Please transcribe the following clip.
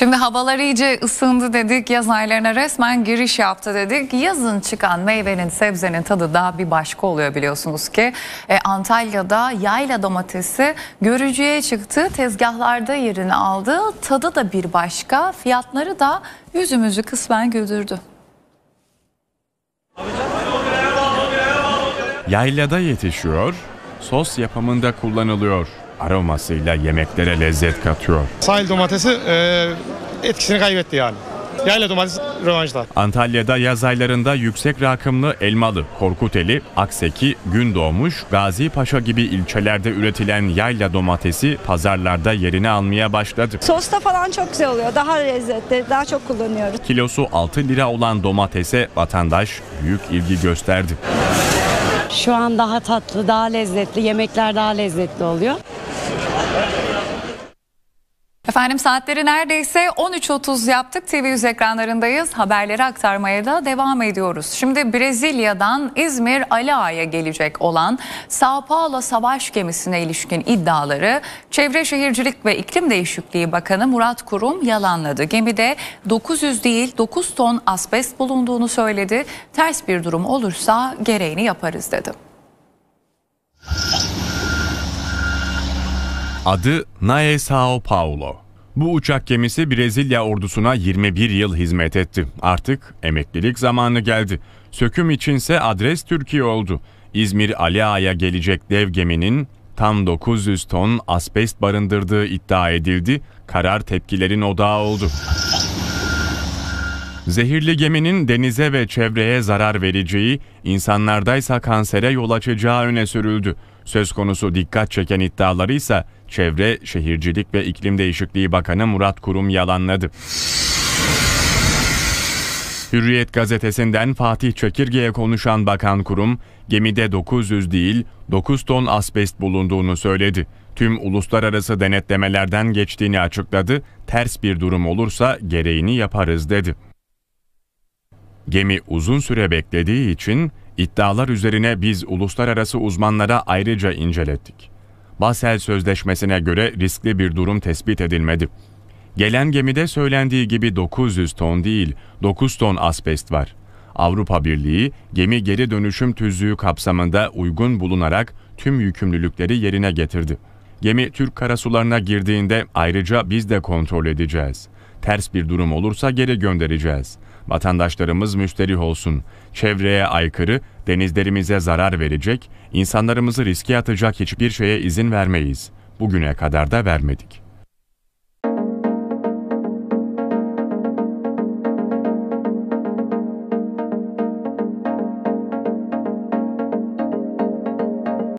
Şimdi havalar iyice ısındı dedik, yaz aylarına resmen giriş yaptı dedik. Yazın çıkan meyvenin, sebzenin tadı da bir başka oluyor biliyorsunuz ki. Antalya'da yayla domatesi görücüye çıktı, tezgahlarda yerini aldı. Tadı da bir başka, fiyatları da yüzümüzü kısmen güldürdü. Yaylada yetişiyor, sos yapımında kullanılıyor. Aromasıyla yemeklere lezzet katıyor. Sahil domatesi etkisini kaybetti yani. Yayla domatesi rövanşta. Antalya'da yaz aylarında yüksek rakımlı Elmalı, Korkuteli, Akseki, Gündoğmuş, Gazi Paşa gibi ilçelerde üretilen yayla domatesi pazarlarda yerini almaya başladı. Sosta falan çok güzel oluyor. Daha lezzetli, daha çok kullanıyoruz. Kilosu 6 lira olan domatese vatandaş büyük ilgi gösterdi. Şu an daha tatlı, daha lezzetli, yemekler daha lezzetli oluyor. Efendim saatleri neredeyse 13.30 yaptık. TV100 ekranlarındayız. Haberleri aktarmaya da devam ediyoruz. Şimdi Brezilya'dan İzmir Ali Ağa'ya gelecek olan Sao Paulo savaş gemisine ilişkin iddiaları Çevre Şehircilik ve İklim Değişikliği Bakanı Murat Kurum yalanladı. Gemide 900 değil 9 ton asbest bulunduğunu söyledi. Ters bir durum olursa gereğini yaparız dedi. Adı Nae Sao Paulo. Bu uçak gemisi Brezilya ordusuna 21 yıl hizmet etti. Artık emeklilik zamanı geldi. Söküm içinse adres Türkiye oldu. İzmir Ali Ağa'ya gelecek dev geminin tam 900 ton asbest barındırdığı iddia edildi. Karar tepkilerin odağı oldu. Zehirli geminin denize ve çevreye zarar vereceği, insanlardaysa kansere yol açacağı öne sürüldü. Söz konusu dikkat çeken iddiaları ise Çevre, Şehircilik ve İklim Değişikliği Bakanı Murat Kurum yalanladı. Hürriyet gazetesinden Fatih Çekirge'ye konuşan Bakan Kurum, gemide 900 değil 9 ton asbest bulunduğunu söyledi. Tüm uluslararası denetlemelerden geçtiğini açıkladı. Ters bir durum olursa gereğini yaparız dedi. Gemi uzun süre beklediği için iddialar üzerine biz uluslararası uzmanlara ayrıca incelettik. Basel Sözleşmesi'ne göre riskli bir durum tespit edilmedi. Gelen gemide söylendiği gibi 900 ton değil, 9 ton asbest var. Avrupa Birliği, gemi geri dönüşüm tüzüğü kapsamında uygun bulunarak tüm yükümlülükleri yerine getirdi. Gemi Türk karasularına girdiğinde ayrıca biz de kontrol edeceğiz. Ters bir durum olursa geri göndereceğiz. Vatandaşlarımız müsterih olsun. Çevreye aykırı, denizlerimize zarar verecek, insanlarımızı riske atacak hiçbir şeye izin vermeyiz. Bugüne kadar da vermedik.